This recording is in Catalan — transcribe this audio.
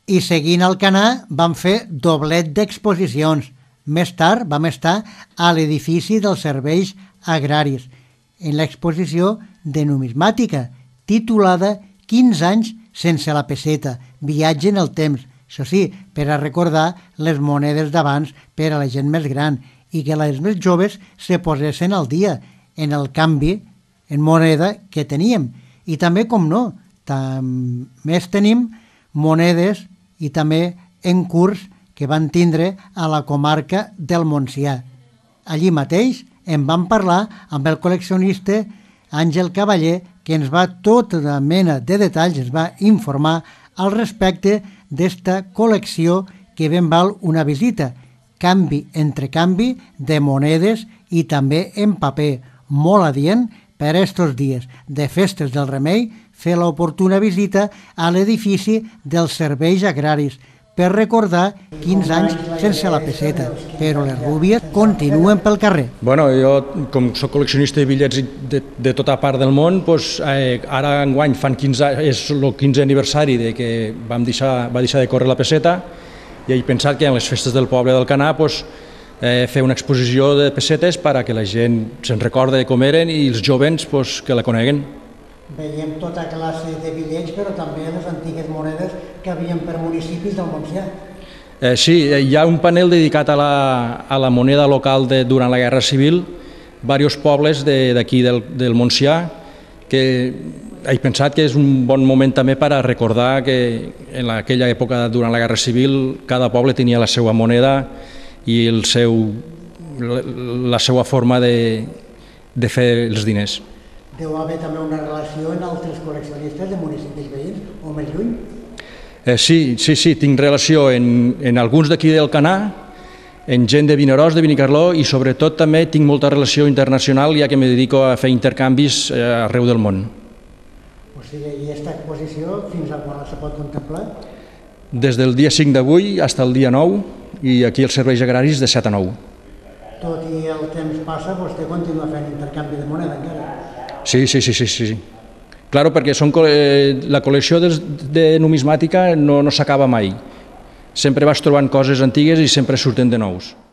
I seguint el Canà vam fer doblet d'exposicions. Més tard vam estar a l'edifici dels serveis agraris, en l'exposició de numismàtica, titulada 15 anys sense la peseta, viatge en el temps. Això sí, per a recordar les monedes d'abans per a la gent més gran i que les més joves se posessin al dia en el canvi en moneda que teníem. I també, com no, també tenim monedes i també en curs que van tindre a la comarca del Montsià. Allí mateix en vam parlar amb el col·leccionista Àngel Cavaller, que ens va tota mena de detalls, ens va informar al respecte d'esta col·lecció que ben val una visita, canvi entre canvi de monedes i també en paper, molt adient per estos dies de festes del Remei, fer l'oportuna visita a l'edifici dels serveis agraris per recordar 15 anys sense la peseta, però les rúbies continuen pel carrer. Bueno, jo, com soc col·leccionista de bitllets de tota part del món, doncs, ara enguany fan 15 anys, és el 15è aniversari de que va deixar de córrer la peseta, i he pensat que en les festes del poble del Canà doncs, fer una exposició de pessetes perquè la gent se'n recorda de com eren i els jovens doncs, que la coneguen. Veiem tota classe de bitllets, però també les antigues monedes que havien per municipis del Montsià. Sí, hi ha un panel dedicat a la moneda local durant la Guerra Civil, diversos pobles d'aquí del Montsià, que he pensat que és un bon moment també per a recordar que en aquella època, durant la Guerra Civil, cada poble tenia la seva moneda i la seva forma de fer els diners. Deu haver també una relació amb altres col·leccionistes de municipis veïns o més lluny? Sí, tinc relació en alguns d'aquí del Canà, en gent de Vinaròs, de Benicarló, i sobretot també tinc molta relació internacional, ja que me dedico a fer intercanvis arreu del món. O sigui, i aquesta exposició fins a quan se pot contemplar? Des del dia 5 d'avui fins al dia 9, i aquí els serveis agraris de 7 a 9. Tot i el temps passa, vostè continua fent intercanvi de moneda encara? Sí. Claro, perquè la col·lecció de numismàtica no s'acaba mai. Sempre vas trobant coses antigues i sempre surten de nous.